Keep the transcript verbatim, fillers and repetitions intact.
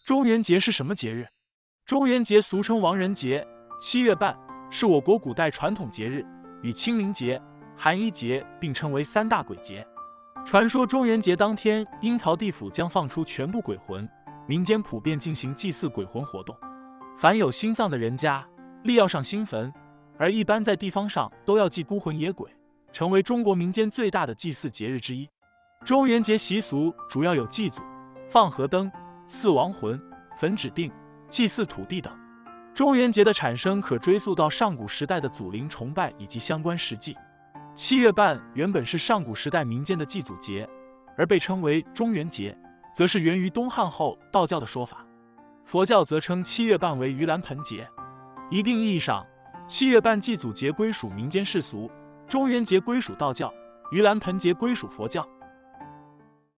中元节是什么节日？中元节俗称亡人节，七月半，是我国古代传统节日，与清明节、寒衣节并称为三大鬼节。传说中元节当天，阴曹地府将放出全部鬼魂，民间普遍进行祭祀鬼魂活动。凡有新丧的人家，立要上新坟，而一般在地方上都要祭孤魂野鬼，成为中国民间最大的祭祀节日之一。中元节习俗主要有祭祖、放河灯、祀亡魂、焚指定、祭祀土地等。中元节的产生可追溯到上古时代的祖灵崇拜以及相关实际。七月半原本是上古时代民间的祭祖节，而被称为中元节，则是源于东汉后道教的说法。佛教则称七月半为盂兰盆节。一定意义上，七月半祭祖节归属民间世俗，中元节归属道教，盂兰盆节归属佛教。